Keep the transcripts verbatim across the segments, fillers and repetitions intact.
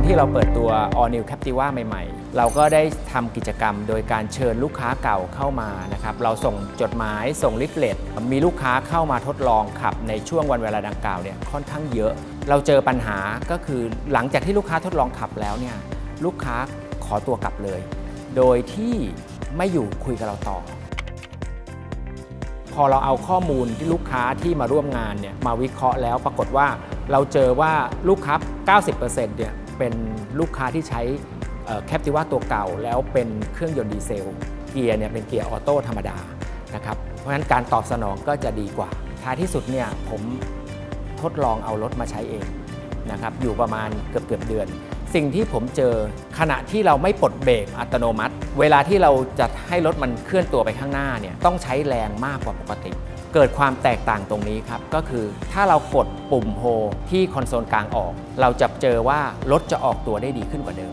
ที่เราเปิดตัว All New Captiva ใหม่ๆเราก็ได้ทำกิจกรรมโดยการเชิญลูกค้าเก่าเข้ามานะครับเราส่งจดหมายส่งลิฟเลตมีลูกค้าเข้ามาทดลองขับในช่วงวันเวลาดังกล่าวเนี่ยค่อนข้างเยอะเราเจอปัญหาก็คือหลังจากที่ลูกค้าทดลองขับแล้วเนี่ยลูกค้าขอตัวกลับเลยโดยที่ไม่อยู่คุยกับเราต่อพอเราเอาข้อมูลที่ลูกค้าที่มาร่วมงานเนี่ยมาวิเคราะห์แล้วปรากฏว่าเราเจอว่าลูกค้า เก้าสิบเปอร์เซ็นต์ เนี่ยเป็นลูกค้าที่ใช้แคปติว่าตัวเก่าแล้วเป็นเครื่องยนต์ดีเซลเกียร์เนี่ยเป็นเกียร์ออโต้ธรรมดานะครับเพราะฉะนั้นการตอบสนองก็จะดีกว่าท้ายที่สุดเนี่ยผมทดลองเอารถมาใช้เองนะครับอยู่ประมาณเกือบเกือบเดือนสิ่งที่ผมเจอขณะที่เราไม่ปลดเบรกอัตโนมัติเวลาที่เราจะให้รถมันเคลื่อนตัวไปข้างหน้าเนี่ยต้องใช้แรงมากกว่าปกติเกิดความแตกต่างตรงนี้ครับก็คือถ้าเรากดปุ่มโฮที่คอนโซลกลางออกเราจะเจอว่ารถจะออกตัวได้ดีขึ้นกว่าเดิม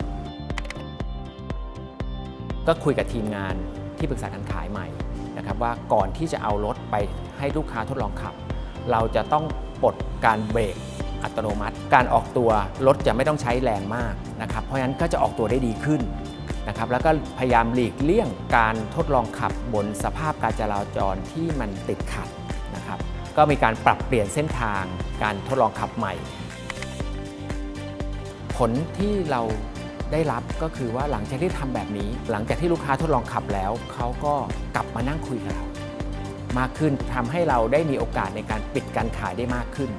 ก็คุยกับทีมงานที่ปรึกษาการขายใหม่นะครับว่าก่อนที่จะเอารถไปให้ลูกค้าทดลองขับเราจะต้องปลดการเบรกอัตโนมัติการออกตัวรถจะไม่ต้องใช้แรงมากนะครับเพราะฉะนั้นก็จะออกตัวได้ดีขึ้นนะครับแล้วก็พยายามหลีกเลี่ยงการทดลองขับบนสภาพการจราจรที่มันติดขัดนะครับก็มีการปรับเปลี่ยนเส้นทางการทดลองขับใหม่ผลที่เราได้รับก็คือว่าหลังจากที่ทำแบบนี้หลังจากที่ลูกค้าทดลองขับแล้วเขาก็กลับมานั่งคุยกับเรามากขึ้นทำให้เราได้มีโอกาสในการปิดการขายได้มากขึ้น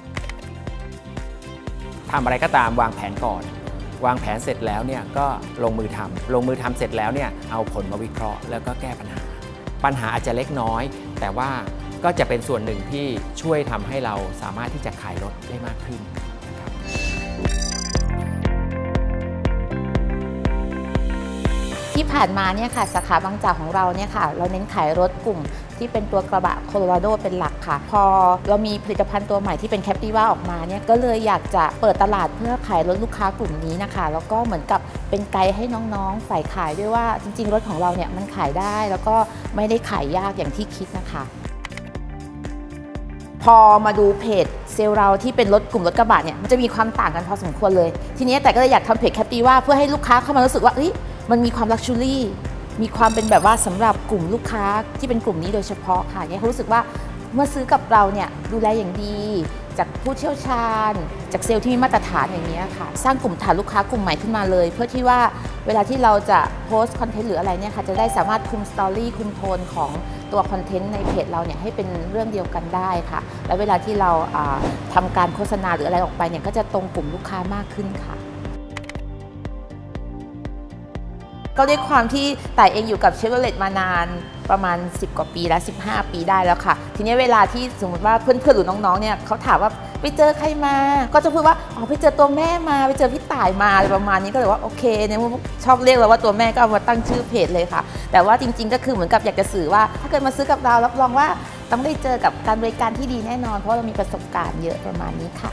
ทำอะไรก็ตามวางแผนก่อนวางแผนเสร็จแล้วเนี่ยก็ลงมือทำลงมือทำเสร็จแล้วเนี่ยเอาผลมาวิเคราะห์แล้วก็แก้ปัญหาปัญหาอาจจะเล็กน้อยแต่ว่าก็จะเป็นส่วนหนึ่งที่ช่วยทำให้เราสามารถที่จะขายรถได้มากขึ้นนะครับที่ผ่านมาเนี่ยค่ะสาขาบางจากของเราเนี่ยค่ะเราเน้นขายรถกลุ่มที่เป็นตัวกระบะโคโลราโดเป็นหลักค่ะพอเรามีผลิตภัณฑ์ตัวใหม่ที่เป็นแคปติว่าออกมาเนี่ยก็เลยอยากจะเปิดตลาดเพื่อขายรถลูกค้ากลุ่มนี้นะคะแล้วก็เหมือนกับเป็นไกด์ให้น้องๆฝ่ายขายด้วยว่าจริงๆรถของเราเนี่ยมันขายได้แล้วก็ไม่ได้ขายยากอย่างที่คิดนะคะพอมาดูเพจเซลล์เราที่เป็นรถกลุ่มรถกระบะเนี่ยมันจะมีความต่างกันพอสมควรเลยทีนี้แต่ก็เลยอยากทำเพจแคปติว่าเพื่อให้ลูกค้าเข้ามารู้สึกว่ามันมีความลักชัวรี่มีความเป็นแบบว่าสำหรับกลุ่มลูกค้าที่เป็นกลุ่มนี้โดยเฉพาะค่ะเนี่ยเขารู้สึกว่าเมื่อซื้อกับเราเนี่ยดูแลอย่างดีจากผู้เชี่ยวชาญจากเซลล์ที่มีมาตรฐานอย่างนี้ค่ะสร้างกลุ่มฐานลูกค้ากลุ่มใหม่ขึ้นมาเลยเพื่อที่ว่าเวลาที่เราจะโพสต์คอนเทนต์หรืออะไรเนี่ยค่ะจะได้สามารถคุมสตอรี่คุมโทนของตัวคอนเทนต์ในเพจเราเนี่ยให้เป็นเรื่องเดียวกันได้ค่ะและเวลาที่เราทำการโฆษณาหรืออะไรออกไปเนี่ยก็จะตรงกลุ่มลูกค้ามากขึ้นค่ะก็ด้วยความที่แต่เองอยู่กับเชฟโรเลตมานานประมาณสิบกว่าปีแล้วสิบห้าปีได้แล้วค่ะทีนี้เวลาที่สมมติว่าเพื่อนๆหรือน้องๆเนี่ยเขาถามว่าไปเจอใครมาก็จะพูดว่าอ๋อไปเจอตัวแม่มาไปเจอพี่ต่ายมาอะไรประมาณนี้ก็เลยว่าโอเคเนี่ยชอบเรียกเราว่าตัวแม่ก็เอามาตั้งชื่อเพจเลยค่ะแต่ว่าจริงๆก็คือเหมือนกับอยากจะสื่อว่าถ้าเกิดมาซื้อกับเรารับรองว่าต้องได้เจอกับการบริการที่ดีแน่นอนเพราะเรามีประสบการณ์เยอะประมาณนี้ค่ะ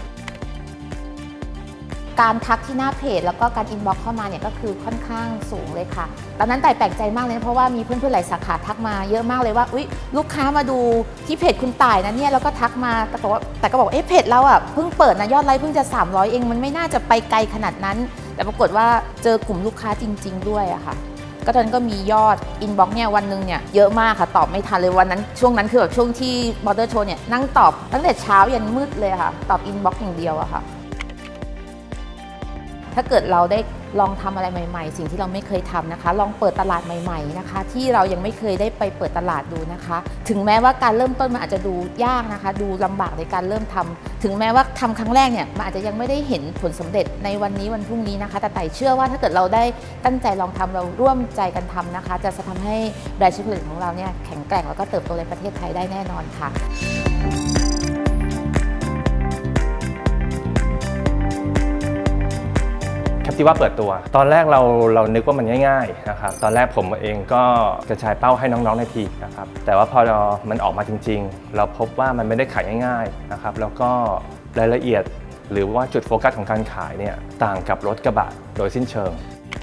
การทักที่หน้าเพจแล้วก็การอินบ็อกซ์เข้ามาเนี่ยก็คือค่อนข้างสูงเลยค่ะตอนนั้นแต่แปลกใจมากเลยเพราะว่ามีเพื่อนๆหลายสาขาทักมาเยอะมากเลยว่าอุ๊ยลูกค้ามาดูที่เพจคุณต่ายนะเนี่ยแล้วก็ทักมาแต่ก็ว่าแต่ก็บอกเอ๊ะเพจเราอ่ะเพิ่งเปิดนะยอดไลค์เพิ่งจะสามร้อยเองมันไม่น่าจะไปไกลขนาดนั้นแต่ปรากฏว่าเจอกลุ่มลูกค้าจริงๆด้วยอะค่ะก็ตอนนั้นก็มียอดอินบ็อกซ์เนี่ยวันหนึ่งเนี่ยเยอะมากค่ะตอบไม่ทันเลยวันนั้นช่วงนั้นคือแบบช่วงที่มอเตอร์โชว์เนี่ยนั่งตอบตั้งแต่เช้ายันมืดเลยค่ะตอบอินบ็อกซ์อย่างเดียวอะค่ะถ้าเกิดเราได้ลองทำอะไรใหม่ๆสิ่งที่เราไม่เคยทำนะคะลองเปิดตลาดใหม่ๆนะคะที่เรายังไม่เคยได้ไปเปิดตลาดดูนะคะถึงแม้ว่าการเริ่มต้นมันอาจจะดูยากนะคะดูลำบากในการเริ่มทำถึงแม้ว่าทำครั้งแรกเนี่ยมันอาจจะยังไม่ได้เห็นผลสำเร็จในวันนี้วันพรุ่งนี้นะคะแต่ไต่เชื่อว่าถ้าเกิดเราได้ตั้งใจลองทำเราร่วมใจกันทำนะคะจะทำให้แบรนด์ชิคผลิตของเราเนี่ยแข็งแกร่งแล้วก็เติบโตในประเทศไทยได้แน่นอนค่ะแคปติว่าเปิดตัวตอนแรกเราเรานึกว่ามันง่ายๆนะครับตอนแรกผมเองก็กระจายเป้าให้น้องๆในทีมนะครับแต่ว่าพอมันออกมาจริงๆเราพบว่ามันไม่ได้ขายง่ายๆนะครับแล้วก็รายละเอียดหรือว่าจุดโฟกัสของการขายเนี่ยต่างกับรถกระบะโดยสิ้นเชิง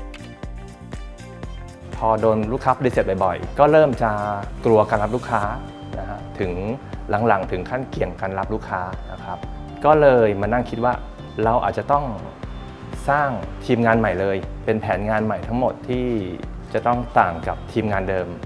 พอโดนลูกค้าปฏิเสธบ่อยๆก็เริ่มจะกลัวการรับลูกค้านะฮะถึงหลังๆถึงขั้นเกี่ยงการรับลูกค้านะครับก็เลยมานั่งคิดว่าเราอาจจะต้องสร้างทีมงานใหม่เลยเป็นแผนงานใหม่ทั้งหมดที่จะต้องต่างกับทีมงานเดิม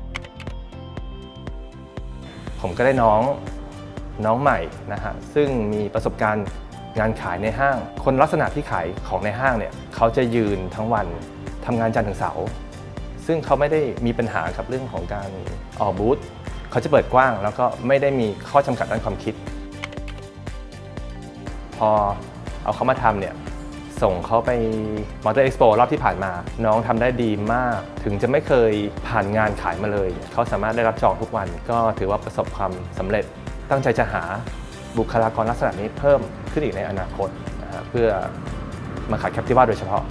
ผมก็ได้น้องน้องใหม่นะฮะซึ่งมีประสบการณ์งานขายในห้างคนลักษณะที่ขายของในห้างเนี่ยเขาจะยืนทั้งวันทำงานจันทร์ถึงเสาร์ซึ่งเขาไม่ได้มีปัญหากับเรื่องของการออกบูธเขาจะเปิดกว้างแล้วก็ไม่ได้มีข้อจำกัดด้านความคิดพอเอาเขามาทำเนี่ยส่งเขาไปมอเตอร์เอ็กซ์โปรอบที่ผ่านมาน้องทำได้ดีมากถึงจะไม่เคยผ่านงานขายมาเลยเขาสามารถได้รับจองทุกวันก็ถือว่าประสบความสำเร็จตั้งใจจะหาบุคลากรลักษณะนี้เพิ่มขึ้นอีกในอนาคตนะฮะเพื่อมาขาย Captiva โดยเฉพาะ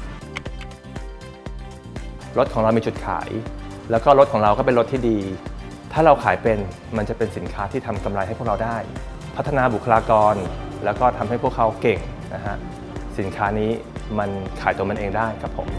รถของเรามีจุดขายแล้วก็รถของเราก็เป็นรถที่ดีถ้าเราขายเป็นมันจะเป็นสินค้าที่ทำกำไรให้พวกเราได้พัฒนาบุคลากรแล้วก็ทำให้พวกเขาเก่งนะฮะสินค้านี้มันขายตัวมันเองได้ครับผม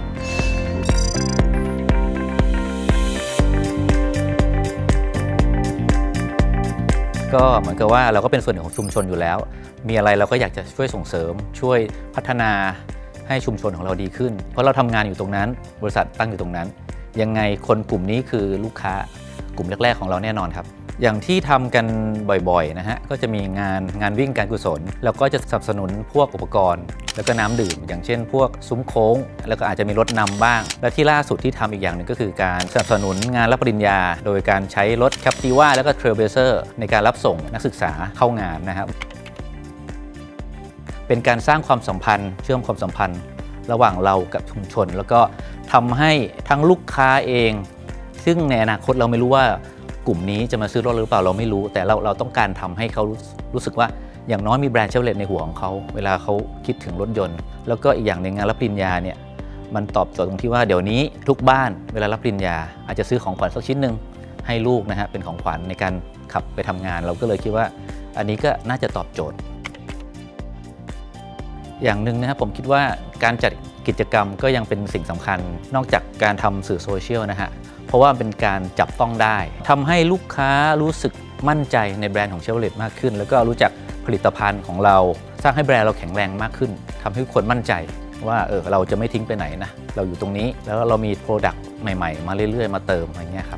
ก็เหมือนกับว่าเราก็เป็นส่วนหนึ่งของชุมชนอยู่แล้วมีอะไรเราก็อยากจะช่วยส่งเสริมช่วยพัฒนาให้ชุมชนของเราดีขึ้นเพราะเราทำงานอยู่ตรงนั้นบริษัทตั้งอยู่ตรงนั้นยังไงคนกลุ่มนี้คือลูกค้ากลุ่มแรกๆของเราแน่นอนครับอย่างที่ทำกันบ่อยๆนะฮะก็จะมีงานงานวิ่งการกุศลแล้วก็จะสนับสนุนพวกอุปกรณ์แล้วก็น้ำดื่มอย่างเช่นพวกซุ้มโค้งแล้วก็อาจจะมีรถนำบ้างและที่ล่าสุดที่ทำอีกอย่างหนึ่งก็คือการสนับสนุนงานรับปริญญาโดยการใช้รถ Captiva แล้วก็ Trailblazer ในการรับส่งนักศึกษาเข้างานนะครับเป็นการสร้างความสัมพันธ์เชื่อมความสัมพันธ์ระหว่างเรากับชุมชนแล้วก็ทำให้ทั้งลูกค้าเองซึ่งในอนาคตเราไม่รู้ว่ากลุ่มนี้จะมาซื้อรถหรือเปล่าเราไม่รู้แต่เราเราต้องการทำให้เขารู้สึกว่าอย่างน้อยมีแบรนด์เชฟโรเลตในหัวของเขาเวลาเขาคิดถึงรถยนต์แล้วก็อีกอย่างหนึ่งงานรับปริญญาเนี่ยมันตอบโจทย์ตรงที่ว่าเดี๋ยวนี้ทุกบ้านเวลารับปริญญาอาจจะซื้อของขวัญสักชิ้นหนึ่งให้ลูกนะฮะเป็นของขวัญในการขับไปทำงานเราก็เลยคิดว่าอันนี้ก็น่าจะตอบโจทย์อย่างหนึ่งนะครับผมคิดว่าการจัดกิจกรรมก็ยังเป็นสิ่งสำคัญนอกจากการทำสื่อโซเชียลนะฮะเพราะว่าเป็นการจับต้องได้ทำให้ลูกค้ารู้สึกมั่นใจในแบรนด์ของเชฟโรเลตมากขึ้นแล้วก็รู้จักผลิตภัณฑ์ของเราสร้างให้แบรนด์เราแข็งแรงมากขึ้นทำให้คนมั่นใจว่าเออเราจะไม่ทิ้งไปไหนนะเราอยู่ตรงนี้แล้วเรามีโปรดักต์ใหม่ๆมาเรื่อยๆมาเติมอะไรเงี้ยครับ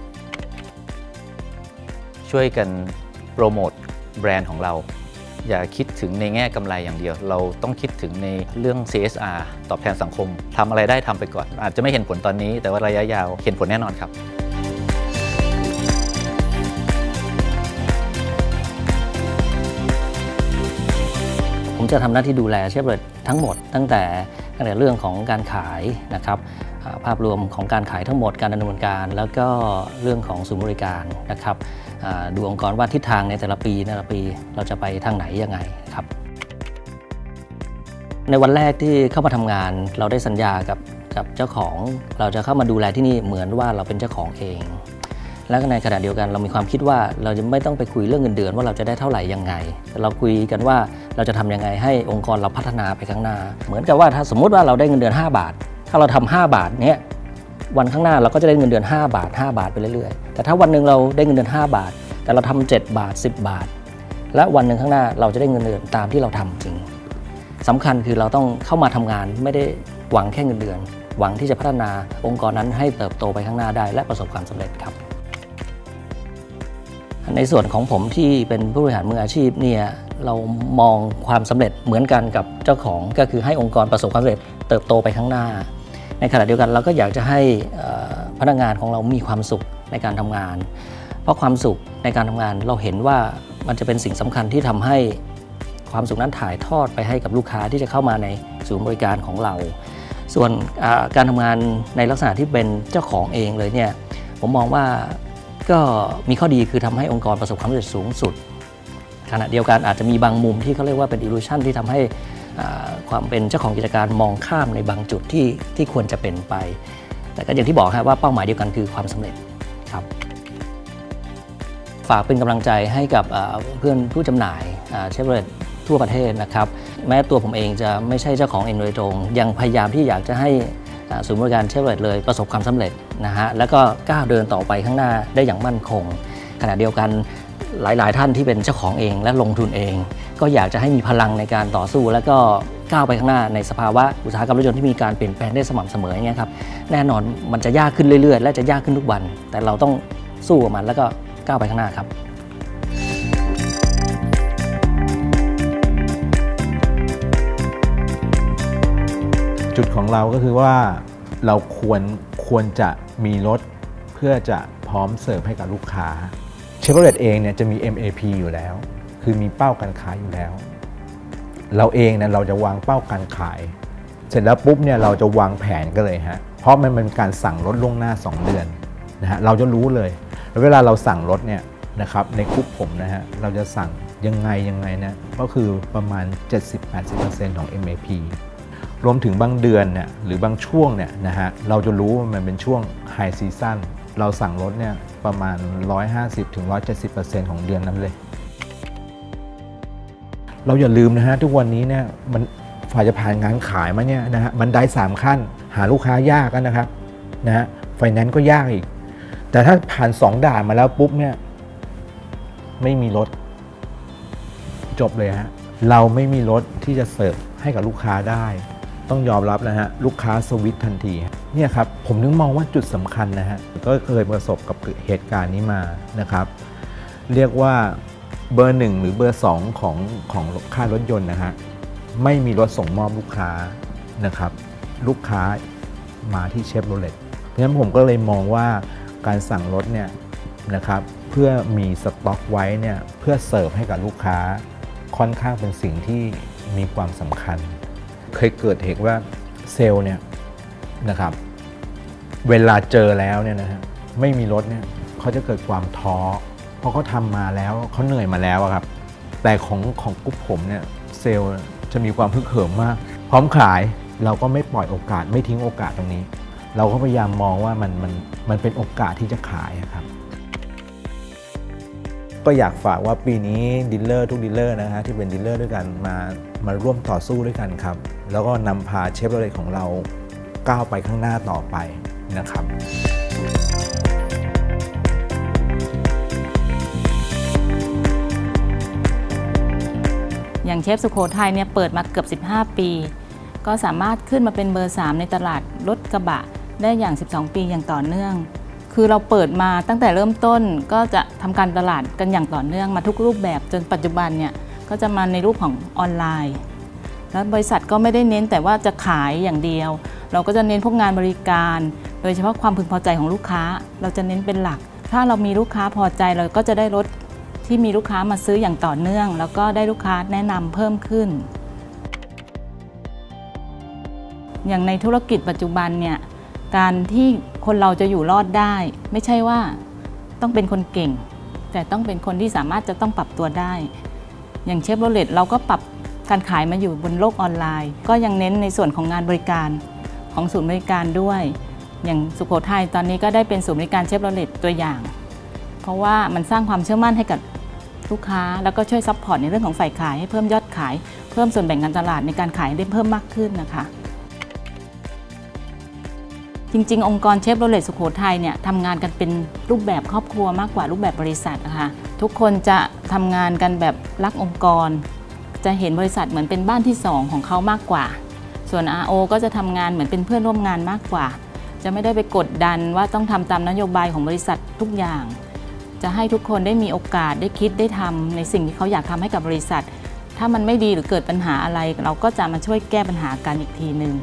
ช่วยกันโปรโมทแบรนด์ของเราอย่าคิดถึงในแง่กำไรอย่างเดียวเราต้องคิดถึงในเรื่อง ซี เอส อาร์ ตอบแทนสังคมทำอะไรได้ทำไปก่อนอาจจะไม่เห็นผลตอนนี้แต่ว่าระยะยาวเห็นผลแน่นอนครับผมจะทำหน้าที่ดูแลเชฟโรเลตทั้งหมดตั้งแต่ตั้งแต่เรื่องของการขายนะครับภาพรวมของการขายทั้งหมดการดำเนินการแล้วก็เรื่องของศูนย์บริการนะครับดูองค์กรว่าทิศทางในแต่ละปีแต่ละปีเราจะไปทางไหนยังไงครับในวันแรกที่เข้ามาทำงานเราได้สัญญากับกับเจ้าของเราจะเข้ามาดูแลที่นี่เหมือนว่าเราเป็นเจ้าของเองและในขณะเดียวกันเรามีความคิดว่าเราจะไม่ต้องไปคุยเรื่องเงินเดือนว่าเราจะได้เท่าไหร่ยังไงแต่เราคุยกันว่าเราจะทำยังไงให้องค์กรเราพัฒนาไปข้างหน้าเหมือนกับว่าถ้าสมมุติว่าเราได้เงินเดือนห้าบาทถ้าเราทำห้าบาทเนี้ยวันข้างหน้าเราก็จะได้เงินเดือนห้าบาทห้าบาทไปเรื่อยๆแต่ถ้าวันหนึ่งเราได้เงินเดือนห้าบาทแต่เราทำเจ็ดบาทสิบบาทและวันหนึ่งข้างหน้าเราจะได้เงินเดือนตามที่เราทำจริงสำคัญคือเราต้องเข้ามาทำงานไม่ได้หวังแค่เงินเดือนหวังที่จะพัฒนาองค์กรนั้นให้เติบโตไปข้างหน้าได้และประสบความสำเร็จครับในส่วนของผมที่เป็นผู้บริหารมืออาชีพเนี่ยเรามองความสำเร็จเหมือนกันกับเจ้าของก็คือให้องค์กรประสบความสำเร็จเติบโตไปข้างหน้าในขณะเดียวกันเราก็อยากจะให้พนักงานของเรามีความสุขในการทำงานเพราะความสุขในการทำงานเราเห็นว่ามันจะเป็นสิ่งสำคัญที่ทำให้ความสุขนั้นถ่ายทอดไปให้กับลูกค้าที่จะเข้ามาในศูนย์บริการของเราส่วนการทำงานในลักษณะที่เป็นเจ้าของเองเลยเนี่ยผมมองว่าก็มีข้อดีคือทำให้องค์กรประสบความสำเร็จสูงสุดขณะเดียวกันอาจจะมีบางมุมที่เขาเรียกว่าเป็น illusion ที่ทำให้ความเป็นเจ้าของกิจการมองข้ามในบางจุดที่ที่ควรจะเป็นไปแต่ก็อย่างที่บอกครับว่าเป้าหมายเดียวกันคือความสำเร็จครับฝากเป็นกำลังใจให้กับเพื่อนผู้จำหน่ายเชฟโรเลตทั่วประเทศนะครับแม้ตัวผมเองจะไม่ใช่เจ้าของเองโดยตรงยังพยายามที่อยากจะให้ศูนย์บริการเชฟโรเลตเลยประสบความสำเร็จนะฮะแล้วก็ก้าวเดินต่อไปข้างหน้าได้อย่างมั่นคงขณะเดียวกันหลายๆท่านที่เป็นเจ้าของเองและลงทุนเอง ก็อยากจะให้มีพลังในการต่อสู้แล้วก็ก้าวไปข้างหน้าในสภาวะอุตสาหกรรมรถยนต์ที่มีการเปลี่ยนแปลงได้สม่ำเสมออย่างเงี้ยครับแน่นอนมันจะยากขึ้นเรื่อยๆและจะยากขึ้นทุกวันแต่เราต้องสู้กับมันแล้วก็ก้าวไปข้างหน้าครับจุดของเราก็คือว่าเราควรควรจะมีรถเพื่อจะพร้อมเสิร์ฟให้กับลูกค้า Chevrolet เองเนี่ยจะมี เอ็ม เอ พี อยู่แล้วคือมีเป้าการขายอยู่แล้วเราเองเนี่ยเราจะวางเป้าการขายเสร็จแล้วปุ๊บเนี่ยเราจะวางแผนกันเลยฮะเพราะมันเป็นการสั่งรถล่วงหน้าสองเดือนนะฮะเราจะรู้เลยแล้วเวลาเราสั่งรถเนี่ยนะครับในกลุ่มผมนะฮะเราจะสั่งยังไงยังไงนะก็คือประมาณ เจ็ดสิบถึงแปดสิบเปอร์เซ็นต์ ของ เอ็ม เอ พี รวมถึงบางเดือนเนี่ยหรือบางช่วงเนี่ยนะฮะเราจะรู้ว่ามันเป็นช่วงไฮซีซั่นเราสั่งรถเนี่ยประมาณ หนึ่งร้อยห้าสิบถึงหนึ่งร้อยเจ็ดสิบเปอร์เซ็นต์ ของเดือนนั้นเลยเราอย่าลืมนะฮะทุกวันนี้เนี่ยมันฝ่ายจะผ่านงานขายมาเนี่ยนะฮะมันได้สามขั้นหาลูกค้ายากกันนะครับนะฮะไฟแนนซ์ก็ยากอีกแต่ถ้าผ่านสองด่านมาแล้วปุ๊บเนี่ยไม่มีรถจบเลยฮะเราไม่มีรถที่จะเสิร์ฟให้กับลูกค้าได้ต้องยอมรับนะฮะลูกค้าสวิตช์ทันทีเนี่ยครับผมนึกมองว่าจุดสำคัญนะฮะก็เคยประสบกับเหตุการณ์นี้มานะครับเรียกว่าเบอร์หนึ่งหรือเบอร์สองของของค่ายรถยนต์นะฮะไม่มีรถส่งมอบลูกค้านะครับลูกค้ามาที่ Chevrolet เพราะฉะนั้นผมก็เลยมองว่าการสั่งรถเนี่ยนะครับเพื่อมีสต็อกไว้เนี่ยเพื่อเสิร์ฟให้กับลูกค้าค่อนข้างเป็นสิ่งที่มีความสำคัญเคยเกิดเหตุว่าเซลล์เนี่ยนะครับเวลาเจอแล้วเนี่ยนะฮะไม่มีรถเนี่ยเขาจะเกิดความท้อเพราะเขาทำมาแล้วเขาเหนื่อยมาแล้วครับแต่ของของกลุ่มผมเนี่ยเซลล์จะมีความฮึกเหิมมากพร้อมขายเราก็ไม่ปล่อยโอกาสไม่ทิ้งโอกาสตรงนี้เราก็พยายามมองว่ามันมันมันเป็นโอกาสที่จะขายครับก็อยากฝากว่าปีนี้ดีลเลอร์ทุกดีลเลอร์นะฮะที่เป็นดีลเลอร์ด้วยกันมามาร่วมต่อสู้ด้วยกันครับแล้วก็นำพาเชฟโรเลตของเราก้าวไปข้างหน้าต่อไปนะครับอย่างเชฟสุโขทัยเนี่ยเปิดมาเกือบสิบห้าปีก็สามารถขึ้นมาเป็นเบอร์สามในตลาดรถกระบะได้อย่างสิบสองปีอย่างต่อเนื่องคือเราเปิดมาตั้งแต่เริ่มต้นก็จะทำการตลาดกันอย่างต่อเนื่องมาทุกรูปแบบจนปัจจุบันเนี่ยก็จะมาในรูปของออนไลน์แล้วบริษัทก็ไม่ได้เน้นแต่ว่าจะขายอย่างเดียวเราก็จะเน้นพวกงานบริการโดยเฉพาะความพึงพอใจของลูกค้าเราจะเน้นเป็นหลักถ้าเรามีลูกค้าพอใจเราก็จะได้รถที่มีลูกค้ามาซื้ออย่างต่อเนื่องแล้วก็ได้ลูกค้าแนะนำเพิ่มขึ้นอย่างในธุรกิจปัจจุบันเนี่ยการที่คนเราจะอยู่รอดได้ไม่ใช่ว่าต้องเป็นคนเก่งแต่ต้องเป็นคนที่สามารถจะต้องปรับตัวได้อย่างเชฟโรเลตเราก็ปรับการขายมาอยู่บนโลกออนไลน์ก็ยังเน้นในส่วนของงานบริการของศูนย์บริการด้วยอย่างสุโขทัยตอนนี้ก็ได้เป็นศูนย์บริการเชฟโรเลตตัวอย่างเพราะว่ามันสร้างความเชื่อมั่นให้กับลูกค้าแล้วก็ช่วยซัพพอร์ตในเรื่องของฝ่ายขายให้เพิ่มยอดขายเพิ่มส่วนแบ่งการตลาดในการขายได้เพิ่มมากขึ้นนะคะจริงๆองค์กรเชฟโรเลตสุโขทัยเนี่ยทำงานกันเป็นรูปแบบครอบครัวมากกว่ารูปแบบบริษัทนะคะทุกคนจะทำงานกันแบบรักองค์กรจะเห็นบริษัทเหมือนเป็นบ้านที่สองของเขามากกว่าส่วน อาร์ โอ ก็จะทำงานเหมือนเป็นเพื่อนร่วมงานมากกว่าจะไม่ได้ไปกดดันว่าต้องทำตามนโยบายของบริษัททุกอย่างจะให้ทุกคนได้มีโอกาสได้คิดได้ทำในสิ่งที่เขาอยากทำให้กับบริษัทถ้ามันไม่ดีหรือเกิดปัญหาอะไรเราก็จะมาช่วยแก้ปัญหากันอีกทีหนึ่ง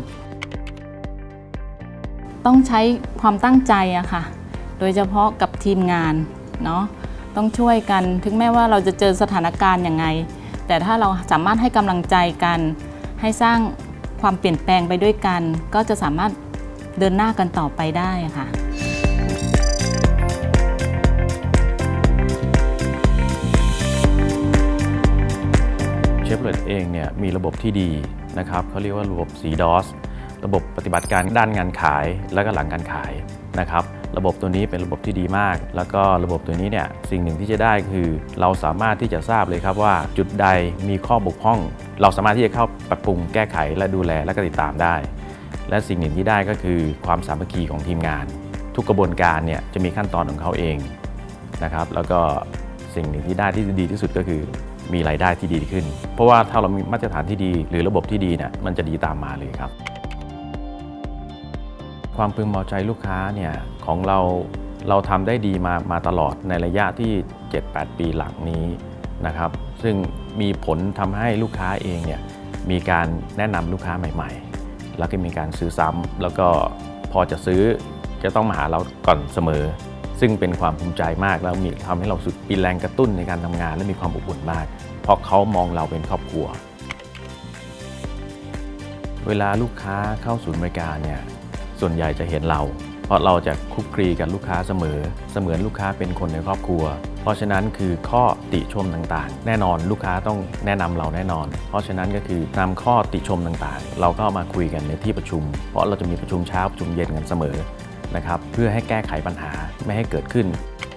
ต้องใช้ความตั้งใจอะค่ะโดยเฉพาะกับทีมงานเนาะต้องช่วยกันถึงแม้ว่าเราจะเจอสถานการณ์ยังไงแต่ถ้าเราสามารถให้กำลังใจกันให้สร้างความเปลี่ยนแปลงไปด้วยกันก็จะสามารถเดินหน้ากันต่อไปได้ค่ะเชฟโรเลตเองเนี่ยมีระบบที่ดีนะครับเขาเรียกว่าระบบ โฟร์ ดอส ระบบปฏิบัติการด้านงานขายและก็หลังการขายนะครับระบบตัวนี้เป็นระบบที่ดีมากแล้วก็ระบบตัวนี้เนี่ยสิ่งหนึ่งที่จะได้คือเราสามารถที่จะทราบเลยครับว่าจุดใดมีข้อบกพร่องเราสามารถที่จะเข้าปรับปรุงแก้ไขและดูแลและก็ติดตามได้และสิ่งหนึ่งที่ได้ก็คือความสามัคคีของทีมงานทุกกระบวนการเนี่ยจะมีขั้นตอนของเขาเองนะครับแล้วก็สิ่งหนึ่งที่ได้ที่ดีที่สุดก็คือมีรายได้ที่ดีขึ้นเพราะว่าถ้าเรามีมาตรฐานที่ดีหรือระบบที่ดีเนี่ยมันจะดีตามมาเลยครับความพึงพอใจลูกค้าเนี่ยของเราเราทำได้ดีมามาตลอดในระยะที่ เจ็ดแปด ปีหลังนี้นะครับซึ่งมีผลทำให้ลูกค้าเองเนี่ยมีการแนะนำลูกค้าใหม่ๆแล้วก็มีการซื้อซ้ำแล้วก็พอจะซื้อจะต้องมาหาเราก่อนเสมอซึ่งเป็นความภูมิใจมากแล้วมีทำให้เราสุดมีแรงกระตุ้นในการทำงานและมีความอบอุ่นมากเพราะเขามองเราเป็นครอบครัวเวลาลูกค้าเข้าศูนย์บริการเนี่ยส่วนใหญ่จะเห็นเราเพราะเราจะคลุกคลีกับลูกค้าเสมอเสมือนลูกค้าเป็นคนในครอบครัวเพราะฉะนั้นคือข้อติชมต่างๆแน่นอนลูกค้าต้องแนะนำเราแน่นอนเพราะฉะนั้นก็คือนำข้อติชมต่างๆเราก็มาคุยกันในที่ประชุมเพราะเราจะมีประชุมเช้าประชุมเย็นกันเสมอนะครับเพื่อให้แก้ไขปัญหาไม่ให้เกิดขึ้น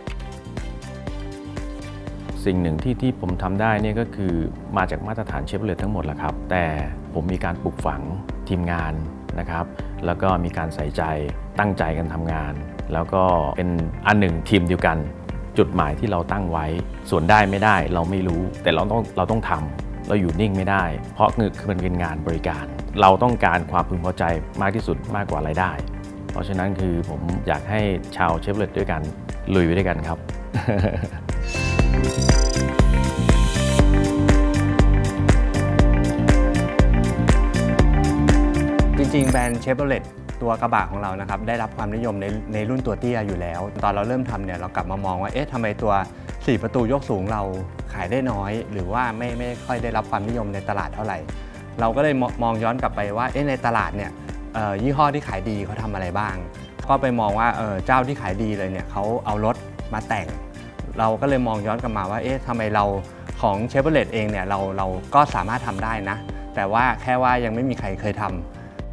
สิ่งหนึ่งที่ที่ผมทำได้เนี่ยก็คือมาจากมาตรฐานเชฟโรเลตทั้งหมดแหละครับแต่ผมมีการปลูกฝังทีมงานนะครับแล้วก็มีการใส่ใจตั้งใจกันทำงานแล้วก็เป็นอันหนึ่งทีมเดียวกันจุดหมายที่เราตั้งไว้ส่วนได้ไม่ได้เราไม่รู้แต่เราต้องเราต้องทำเราอยู่นิ่งไม่ได้เพราะคือมันเป็นงานบริการเราต้องการความพึงพอใจมากที่สุดมากกว่ารายได้เพราะฉะนั้นคือผมอยากให้ชาวเชฟโรเลตด้วยกันลุยไปด้วยกันครับจริงๆแบรนด์เชฟโรเลตตัวกระบะของเรานะครับได้รับความนิยมในในรุ่นตัวเตี้ยอยู่แล้วตอนเราเริ่มทำเนี่ยเรากลับมามองว่าเอ๊ะทำไมตัวสี่ประตูยกสูงเราขายได้น้อยหรือว่าไม่ไม่ค่อยได้รับความนิยมในตลาดเท่าไหร่เราก็เลยมองย้อนกลับไปว่าเอ๊ะในตลาดเนี่ยยี่ห้อที่ขายดีเขาทำอะไรบ้างก็ไปมองว่าเจ้าที่ขายดีเลยเนี่ยเขาเอารถมาแต่งเราก็เลยมองย้อนกลับมาว่าเอ๊ะทำไมเราของเชฟโรเลตเองเนี่ยเราเราก็สามารถทำได้นะแต่ว่าแค่ว่ายังไม่มีใครเคยทำ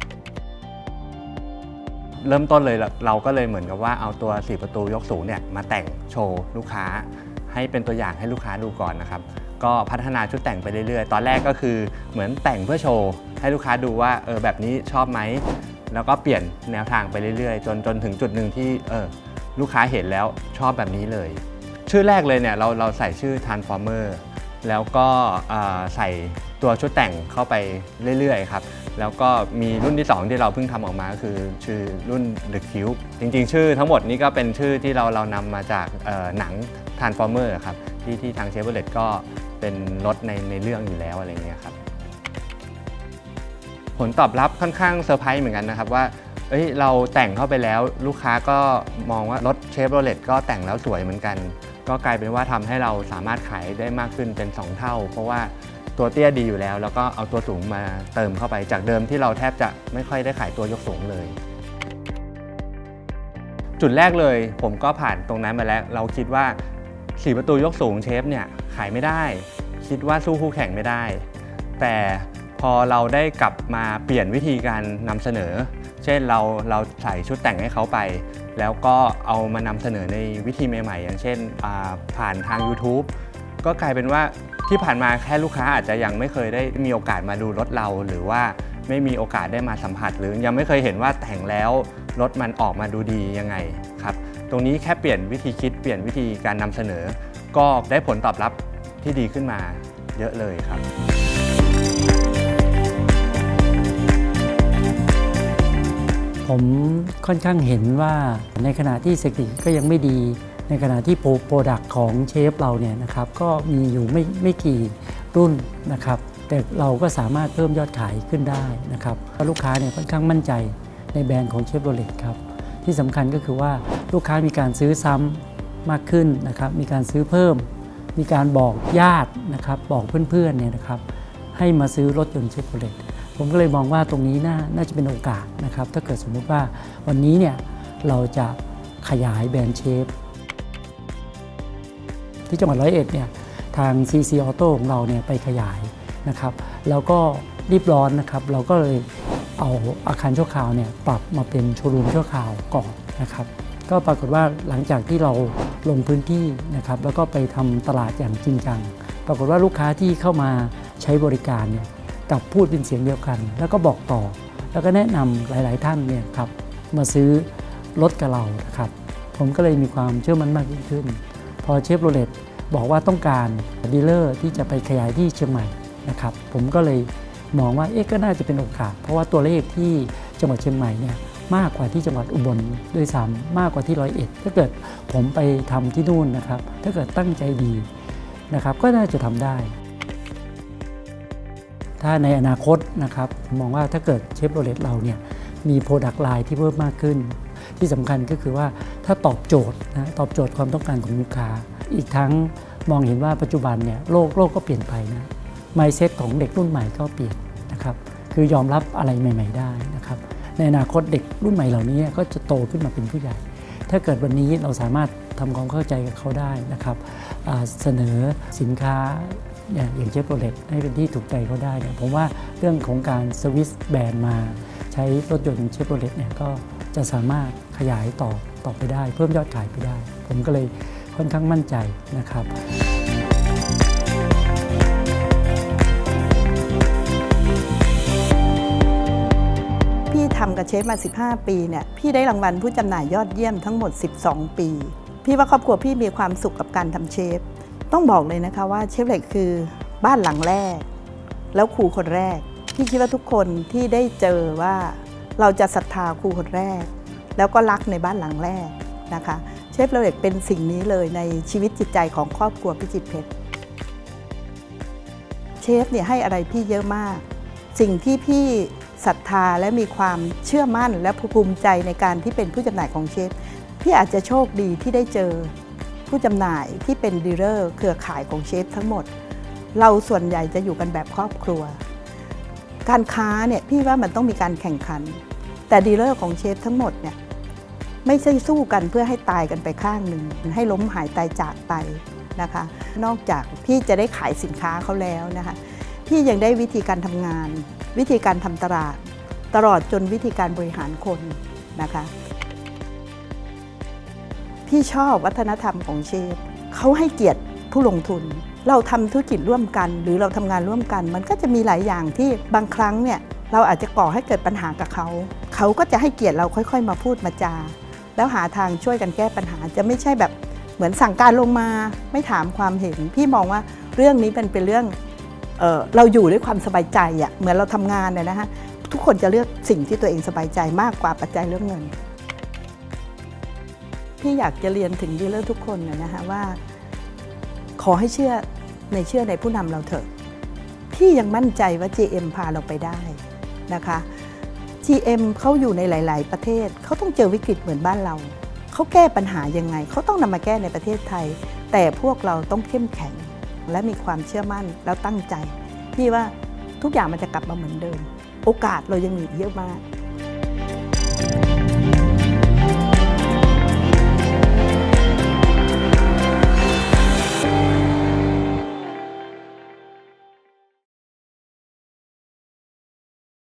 เริ่มต้นเลยเราก็เลยเหมือนกับว่าเอาตัวสี่ประตูยกสูงเนี่ยมาแต่งโชว์ลูกค้าให้เป็นตัวอย่างให้ลูกค้าดูก่อนนะครับก็พัฒนาชุดแต่งไปเรื่อยๆตอนแรกก็คือเหมือนแต่งเพื่อโชว์ให้ลูกค้าดูว่าเออแบบนี้ชอบไหมแล้วก็เปลี่ยนแนวทางไปเรื่อยๆจนจนถึงจุดหนึ่งที่เออลูกค้าเห็นแล้วชอบแบบนี้เลยชื่อแรกเลยเนี่ยเราเราใส่ชื่อ Transformer แล้วก็ใส่ตัวชุดแต่งเข้าไปเรื่อยๆครับแล้วก็มีรุ่นที่สองที่เราเพิ่งทำออกมาคือชื่อรุ่น The Cube จริงๆชื่อทั้งหมดนี้ก็เป็นชื่อที่เราเรานำมาจากหนัง Transformer ครับที่ที่ทางเชฟโรเลตก็เป็นรถในในเรื่องอยู่แล้วอะไรเงี้ยครับผลตอบรับค่อนข้างเซอร์ไพรส์เหมือนกันนะครับว่าเอ้ยเราแต่งเข้าไปแล้วลูกค้าก็มองว่ารถเชฟโรเลตก็แต่งแล้วสวยเหมือนกันก็กลายเป็นว่าทำให้เราสามารถขายได้มากขึ้นเป็นสองเท่าเพราะว่าตัวเตี้ยดีอยู่แล้วแล้วก็เอาตัวสูงมาเติมเข้าไปจากเดิมที่เราแทบจะไม่ค่อยได้ขายตัวยกสูงเลยจุดแรกเลยผมก็ผ่านตรงนั้นมาแล้วเราคิดว่าสี่ประตูยกสูงเชฟเนี่ยขายไม่ได้คิดว่าสู้คู่แข่งไม่ได้แต่พอเราได้กลับมาเปลี่ยนวิธีการนำเสนอเช่นเราเราใส่ชุดแต่งให้เขาไปแล้วก็เอามานำเสนอในวิธีใหม่ๆอย่างเช่นผ่านทาง ยูทูบ ก็กลายเป็นว่าที่ผ่านมาแค่ลูกค้าอาจจะยังไม่เคยได้มีโอกาสมาดูรถเราหรือว่าไม่มีโอกาสได้มาสัมผัสหรือยังไม่เคยเห็นว่าแต่งแล้วรถมันออกมาดูดียังไงครับตรงนี้แค่เปลี่ยนวิธีคิดเปลี่ยนวิธีการนำเสนอก็ได้ผลตอบรับที่ดีขึ้นมาเยอะเลยครับผมค่อนข้างเห็นว่าในขณะที่เศรษฐกิจก็ยังไม่ดีในขณะที่โปรดักต์ของเชฟเราเนี่ยนะครับก็มีอยู่ไม่ไม่กี่รุ่นนะครับแต่เราก็สามารถเพิ่มยอดขายขึ้นได้นะครับลูกค้าเนี่ยค่อนข้างมั่นใจในแบรนด์ของเชฟโรเลตครับที่สำคัญก็คือว่าลูกค้ามีการซื้อซ้ำมากขึ้นนะครับมีการซื้อเพิ่มมีการบอกญาตินะครับบอกเพื่อนๆเนี่ยนะครับให้มาซื้อรถยนต์เชฟโรเลตผมก็เลยมองว่าตรงนี้น่าน่าจะเป็นโอกาสนะครับถ้าเกิดสมมุติว่าวันนี้เนี่ยเราจะขยายแบรนด์เชฟที่จังหวัดร้อยเอ็ดเนี่ยทาง ซี ซี Auto ของเราเนี่ยไปขยายนะครับแล้วก็รีบร้อนนะครับเราก็เลยเอาอาคารชั่วคราวเนี่ยปรับมาเป็นโชว์รูมชั่วคราวก่อนนะครับก็ปรากฏว่าหลังจากที่เราลงพื้นที่นะครับแล้วก็ไปทำตลาดอย่างจริงจังปรากฏว่าลูกค้าที่เข้ามาใช้บริการเนี่ยกลับพูดเป็นเสียงเดียวกันแล้วก็บอกต่อแล้วก็แนะนำหลายๆท่านเนี่ยครับมาซื้อรถกับเรานะครับผมก็เลยมีความเชื่อมั่นมากยิ่งขึ้นพอเชฟโรเลตบอกว่าต้องการดีลเลอร์ที่จะไปขยายที่เชียงใหม่นะครับผมก็เลยมองว่าเอ๊ะก็น่าจะเป็นโอกาสเพราะว่าตัวเลขที่จังหวัดเชียงใหม่เนี่ยมากกว่าที่จังหวัดอุบลด้วยซ้ำมากกว่าที่ร้อยเอ็ดถ้าเกิดผมไปทำที่นู่นนะครับถ้าเกิดตั้งใจดีนะครับก็น่าจะทำได้ถ้าในอนาคตนะครับผมมองว่าถ้าเกิดเชฟโรเลตเราเนี่ยมีโปรดักต์ไลน์ที่เพิ่มมากขึ้นที่สำคัญก็คือว่าถ้าตอบโจทย์นะตอบโจทย์ความต้องการของลูกค้าอีกทั้งมองเห็นว่าปัจจุบันเนี่ยโลกโลกก็เปลี่ยนไปนะ mindset ของเด็กรุ่นใหม่ก็เปลี่ยนนะครับคือยอมรับอะไรใหม่ๆได้นะครับในอนาคตเด็กรุ่นใหม่เหล่านี้ก็จะโตขึ้นมาเป็นผู้ใหญ่ถ้าเกิดวันนี้เราสามารถทำความเข้าใจกับเขาได้นะครับเสนอสินค้าอย่างเชฟโรเลตให้เป็นที่ถูกใจเขาได้เนี่ยผมว่าเรื่องของการสวิสแบรนด์มาใช้รถยนต์เชฟโรเลตเนี่ยก็จะสามารถขยายต่อต่อไปได้เพิ่มยอดขายไปได้ผมก็เลยค่อนข้างมั่นใจนะครับพี่ทำกับเชฟมาสิบห้าปีเนี่ยพี่ได้รางวัลผู้จำหน่ายยอดเยี่ยมทั้งหมดสิบสองปีพี่ว่าครอบครัวพี่มีความสุขกับการทำเชฟต้องบอกเลยนะคะว่าเชฟเล็กคือบ้านหลังแรกแล้วครูคนแรกพี่คิดว่าทุกคนที่ได้เจอว่าเราจะศรัทธาครูคนแรกแล้วก็รักในบ้านหลังแรกนะคะเชฟเล็กเป็นสิ่งนี้เลยในชีวิตจิตใจของครอบครัวพิจิตรเพชรเชฟเนี่ยให้อะไรพี่เยอะมากสิ่งที่พี่ศรัทธาและมีความเชื่อมั่นและภูมิใจในการที่เป็นผู้จำหน่ายของเชฟพี่อาจจะโชคดีที่ได้เจอผู้จำหน่ายที่เป็นดีลเลอร์เครือข่ายของเชฟทั้งหมดเราส่วนใหญ่จะอยู่กันแบบครอบครัวการค้าเนี่ยพี่ว่ามันต้องมีการแข่งขันแต่ดีลเลอร์ของเชฟทั้งหมดเนี่ยไม่ใช่สู้กันเพื่อให้ตายกันไปข้างหนึ่งให้ล้มหายตายจากไปนะคะนอกจากพี่จะได้ขายสินค้าเขาแล้วนะคะพี่ยังได้วิธีการทำงานวิธีการทำตลาดตลอดจนวิธีการบริหารคนนะคะพี่ชอบวัฒนธรรมของเชฟเขาให้เกียรติผู้ลงทุนเราทำธุรกิจร่วมกันหรือเราทำงานร่วมกันมันก็จะมีหลายอย่างที่บางครั้งเนี่ยเราอาจจะก่อให้เกิดปัญหากับเขาเขาก็จะให้เกียรติเราค่อยๆมาพูดมาจาแล้วหาทางช่วยกันแก้ปัญหาจะไม่ใช่แบบเหมือนสั่งการลงมาไม่ถามความเห็นพี่มองว่าเรื่องนี้เป็นเป็นเรื่องเอ่อเราอยู่ด้วยความสบายใจอ่ะเหมือนเราทำงานเนี่ยนะคะทุกคนจะเลือกสิ่งที่ตัวเองสบายใจมากกว่าปัจจัยเรื่องเงินพี่อยากจะเรียนถึงดีลเลอร์ทุกคนนะคะว่าขอให้เชื่อในเชื่อในผู้นำเราเถอะพี่ยังมั่นใจว่า จี เอ็ม พาเราไปได้นะคะ จี เอ็ม เขาอยู่ในหลายๆประเทศเขาต้องเจอวิกฤตเหมือนบ้านเราเขาแก้ปัญหายังไงเขาต้องนำมาแก้ในประเทศไทยแต่พวกเราต้องเข้มแข็งและมีความเชื่อมั่นแล้วตั้งใจพี่ว่าทุกอย่างมันจะกลับมาเหมือนเดิมโอกาสเรายังมีเยอะมาก